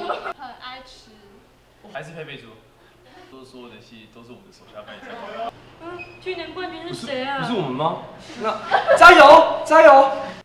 很爱吃。 还是佩佩猪。都是所有的戏都是我们的手下败将。 去年冠军是谁啊？ 不是我们吗？那加油加油！